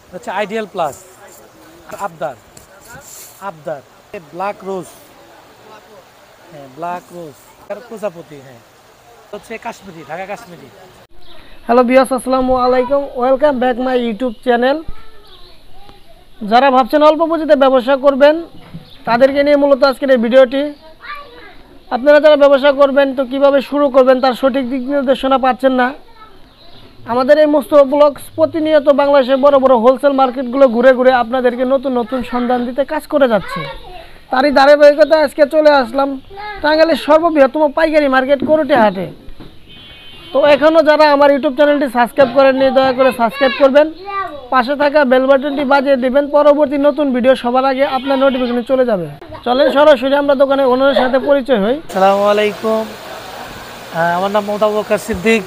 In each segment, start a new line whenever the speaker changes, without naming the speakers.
হচ্ছে ideal plus, আবদার, আবদার, ব্ল্যাক রোজ, হ্যাঁ ব্ল্যাক রোজ আর প্রজাপতি, হ্যাঁ হচ্ছে কাশ্মীরি, ঢাকা কাশ্মীরি।
হ্যালো বিয়াস, আসসালামু আলাইকুম, welcome back my YouTube channel. যারা ভাবছেন অল্প পুঁজিতে ব্যবসা করবেন তাদেরকে নিয়ে মূলত আজকের এই ভিডিওটি। আপনারা যারা ব্যবসা করবেন তো কিভাবে শুরু করবেন তার সঠিক দিক নির্দেশনা পাচ্ছেন না। আমাদের এই মুস্তফা ব্লগস প্রতিনিয়ত বাংলাদেশের বড় বড় হোলসেল মার্কেটগুলো ঘুরে ঘুরে আপনাদেরকে নতুন নতুন সন্ধান দিতে কাজ করে যাচ্ছে। তারই ধারাবাহিকতায় আজকে চলে আসলাম টাঙ্গাইলের সর্ববৃহত্তম পাইকারি মার্কেট করটি হাটে। তো এখনও যারা আমার ইউটিউব চ্যানেলটি সাবস্ক্রাইব করেননি দয়া করে সাবস্ক্রাইব করবেন, পাশে থাকা বেল বাটনটি বাজিয়ে দিবেন, পরবর্তী নতুন ভিডিও সবার আগে আপনার নোটিফিকেশন চলে যাবে। চলেন সরাসরি আমরা দোকানের ওনারের সাথে পরিচয় হই।
আসসালামু আলাইকুম, আমার নাম মোহাম্মদ আবু বকর সিদ্দিক।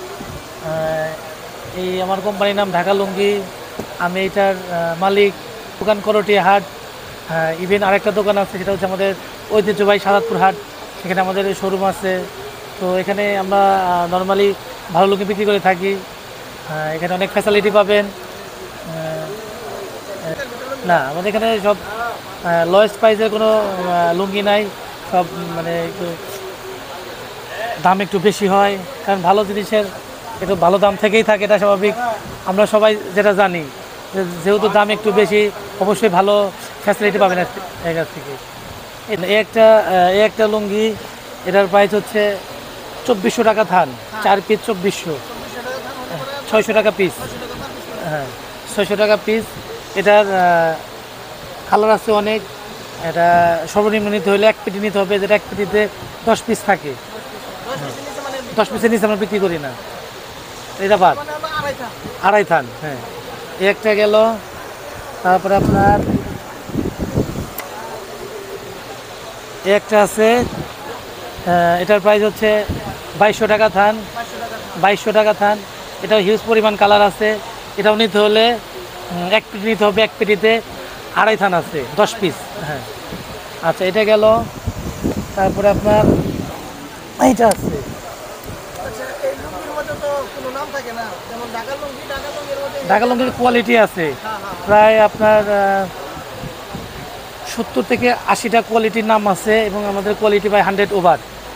এই আমার কোম্পানির নাম ঢাকা লুঙ্গি। আমি এটার মালিক। দোকান করটি হাট। ইভেন আরেকটা দোকান আছে, সেটা হচ্ছে আমাদের ঐতিহ্যবাহী সাদাতপুর হাট, সেখানে আমাদের শোরুম আছে। তো এখানে আমরা নর্মালি ভালো লুঙ্গি বিক্রি করে থাকি। এখানে অনেক ফ্যাসিলিটি পাবেন। না, আমাদের এখানে সব লোয়েস্ট প্রাইসের কোনো লুঙ্গি নাই, সব মানে একটু দাম একটু বেশি হয়, কারণ ভালো জিনিসের একটু ভালো দাম থেকেই থাকে, এটা স্বাভাবিক। আমরা সবাই যেটা জানি, যেহেতু দাম একটু বেশি, অবশ্যই ভালো ফ্যাসিলিটি পাবেন এর কাছ থেকে। এই একটা লুঙ্গি, এটার প্রাইস হচ্ছে 2400 টাকা থান, 4 পিস 2400, 600 টাকা পিস। হ্যাঁ, 600 টাকা পিস। এটার কালার আছে অনেক। এটা সর্বনিম্ন নিতে হলে 1 পেটি নিতে হবে, যেটা 1 পেটিতে 10 পিস থাকে। 10 পিসের নিচে আমরা বিক্রি করি না। এটা বাদ, আড়াই থান। হ্যাঁ, এই একটা গেল। তারপরে আপনার এই একটা আছে, এটার প্রাইস হচ্ছে 2200 টাকা থান, 2200 টাকা থান। এটাও হিউজ পরিমাণ কালার আছে। এটাও নিতে হলে 1 পেটি নিতে হবে, 1 পেটিতে আড়াই থান আছে, 10 পিস। হ্যাঁ, আচ্ছা, এটা গেল। তারপরে আপনার এইটা আছে। ঢাকা লুঙ্গির কোয়ালিটি আছে প্রায় আপনার 70 থেকে 80টা কোয়ালিটির নাম আছে, এবং আমাদের কোয়ালিটি বাই 100 ওভার।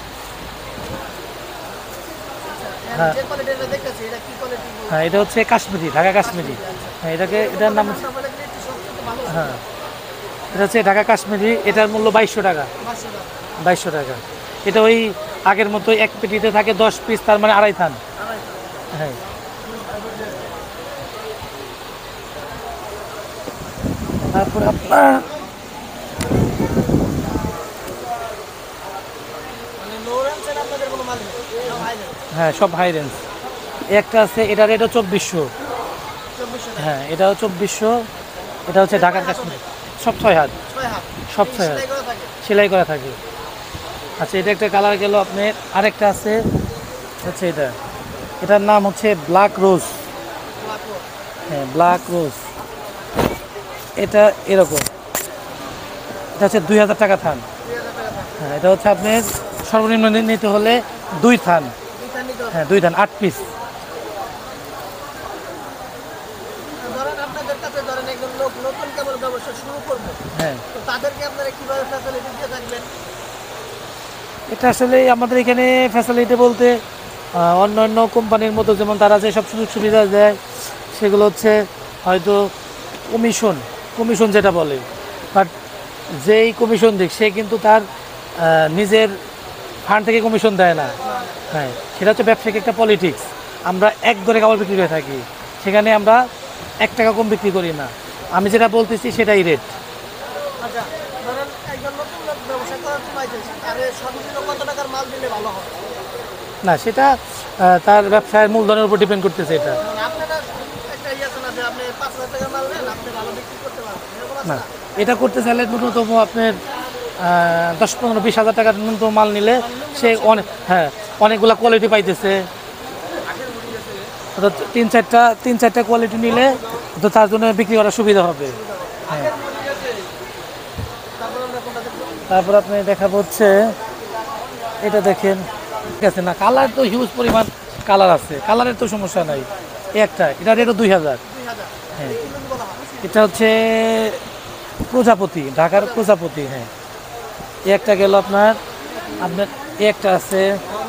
হ্যাঁ, হ্যাঁ, এটা হচ্ছে কাশ্মীরি, ঢাকা কাশ্মীরি। হ্যাঁ, এটার নাম হচ্ছে, হ্যাঁ, এটা হচ্ছে ঢাকা কাশ্মীরি। এটার মূল্য 2200 টাকা, 2200 টাকা। এটা ওই আগের মতো 1 পেটিতে থাকে 10 পিস, তার মানে আড়াই থান। হ্যাঁ, তারপরে আপনার হ্যাঁ সব হাই রেঞ্জ। একটা আছে, এটা রেটও 2400। হ্যাঁ, এটাও 2400। এটা হচ্ছে ঢাকার কাশ্মীর, সব 6 হাত, সব 6 হাত সেলাই করা থাকে। আচ্ছা, এটা একটা কালার গেল আপনার। আরেকটা আছে হচ্ছে এটার নাম হচ্ছে ব্ল্যাক রোজ। হ্যাঁ, ব্ল্যাক রোজ। এটা এরকম, এটা হচ্ছে 2000 টাকা থান। হ্যাঁ, এটা হচ্ছে আপনার সর্বনিম্ন নিতে হলে 2 থান। হ্যাঁ, 2 থান, 8 পিস। হ্যাঁ, এটা আসলে আমাদের এখানে ফ্যাসিলিটি বলতে অন্য অন্য কোম্পানির মতো যেমন তারা যে সব সুযোগ সুবিধা দেয়, সেগুলো হচ্ছে হয়তো কমিশন যেটা বলে, বাট যেই কমিশন দিক সে কিন্তু তার নিজের ফান্ড থেকে কমিশন দেয় না। হ্যাঁ, সেটা হচ্ছে ব্যবসায়িক একটা পলিটিক্স। আমরা এক দরে কাপড় বিক্রি করে থাকি, সেখানে আমরা 1 টাকা কম বিক্রি করি না। আমি যেটা বলতেছি সেটাই রেট। না, সেটা তার ব্যবসায়ের মূলধনের উপর ডিপেন্ড করতেছে। এটা না, এটা করতে চাইলে ন্যূনতম আপনার 10-15-20 হাজার টাকার ন্যূনতম মাল নিলে সে অনেকগুলা কোয়ালিটি পাইতেছে। 3-4টা কোয়ালিটি নিলে তো তার জন্য বিক্রি করার সুবিধা হবে। হ্যাঁ, তারপর আপনি দেখা হচ্ছে এটা দেখেন, ঠিক আছে না? কালার তো হিউজ পরিমাণ কালার আছে, কালারের তো সমস্যা নাই। এটা রেটও 2000। হ্যাঁ, এটা হচ্ছে প্রজাপতি, ঢাকার প্রজাপতি। হ্যাঁ, এই একটা গেল আপনার, আপনার এই একটা আছে,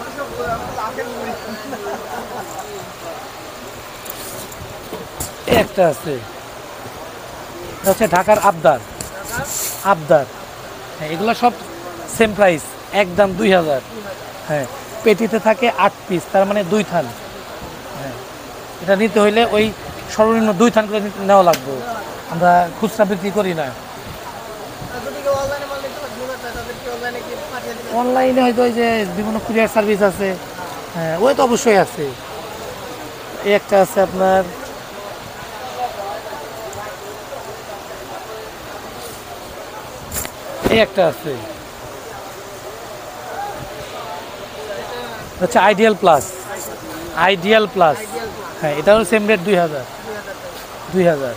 এই একটা আছে, এটা হচ্ছে ঢাকার আবদার। আবদার, হ্যাঁ, এগুলো সব সেম প্রাইস, একদম 2000। হ্যাঁ, পেটিতে থাকে 8 পিস, তার মানে 2 থান। হ্যাঁ, এটা নিতে হইলে ওই সর্বনিম্ন 2 থান করে নেওয়া লাগবে, আমরা খুচরা বিক্রি করি না। অনলাইনে হয়তো ওই যে বিভিন্ন কুরিয়ার সার্ভিস আছে, হ্যাঁ ওই তো অবশ্যই আছে। এই একটা আছে আপনার, এই একটা আছে, হচ্ছে আইডিয়াল প্লাস। আইডিয়াল প্লাস, হ্যাঁ, এটারও সেম রেট 2000। 2000।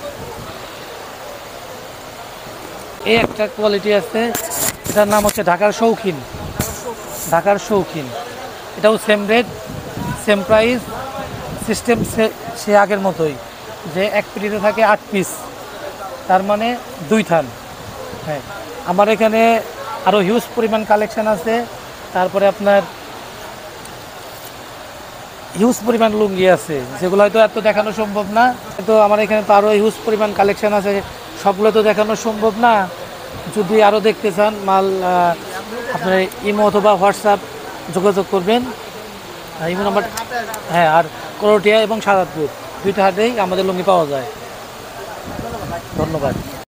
এই একটা কোয়ালিটি আছে, এটার নাম হচ্ছে ঢাকার শৌখিন। ঢাকার শৌখিন, এটাও same rate, same price, system সে আগের মতোই, যে এক পেটিতে থাকে 8 পিস, তার মানে 2 থান। হ্যাঁ, আমার এখানে আরও হিউজ পরিমাণ কালেকশান আছে। তারপরে আপনার হিউজ পরিমাণ লুঙ্গি আছে, যেগুলো হয়তো এত দেখানো সম্ভব না, কিন্তু আমার এখানে তো আরও হিউজ পরিমাণ কালেকশান আছে, সবগুলো তো দেখানো সম্ভব না। যদি আরও দেখতে চান মাল, আপনার ইমো অথবা হোয়াটসঅ্যাপ যোগাযোগ করবেন। ইমো নাম্বার, হ্যাঁ, আর করটিয়া এবং সাদাতপুর 2টা হাটেই আমাদের লুঙ্গি পাওয়া যায়। ধন্যবাদ।